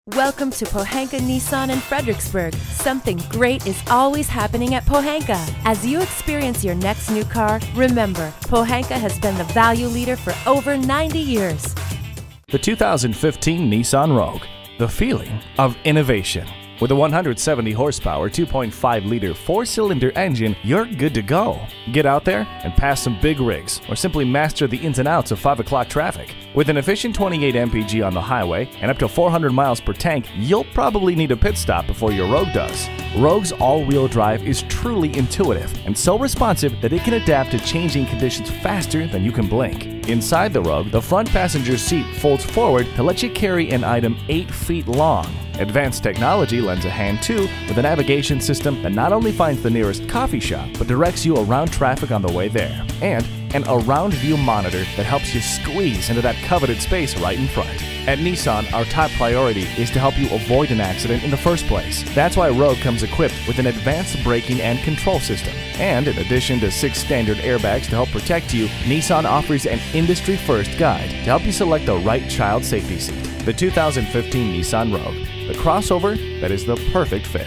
Welcome to Pohanka Nissan in Fredericksburg. Something great is always happening at Pohanka. As you experience your next new car, remember, Pohanka has been the value leader for over 90 years. The 2015 Nissan Rogue, the feeling of innovation. With a 170 horsepower, 2.5-liter four-cylinder engine, you're good to go. Get out there and pass some big rigs, or simply master the ins and outs of 5 o'clock traffic. With an efficient 28 mpg on the highway and up to 400 miles per tank, you'll probably need a pit stop before your Rogue does. Rogue's all-wheel drive is truly intuitive and so responsive that it can adapt to changing conditions faster than you can blink. Inside the Rogue, the front passenger seat folds forward to let you carry an item 8 feet long. Advanced technology lends a hand too, with a navigation system that not only finds the nearest coffee shop, but directs you around traffic on the way there. And an around view monitor that helps you squeeze into that coveted space right in front. At Nissan, our top priority is to help you avoid an accident in the first place. That's why Rogue comes equipped with an advanced braking and control system. And in addition to 6 standard airbags to help protect you, Nissan offers an industry-first guide to help you select the right child safety seat. The 2015 Nissan Rogue, the crossover that is the perfect fit.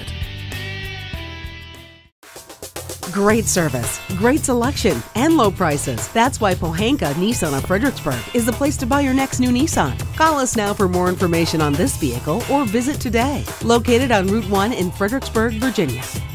Great service, great selection, and low prices. That's why Pohanka Nissan of Fredericksburg is the place to buy your next new Nissan. Call us now for more information on this vehicle or visit today. Located on Route 1 in Fredericksburg, Virginia.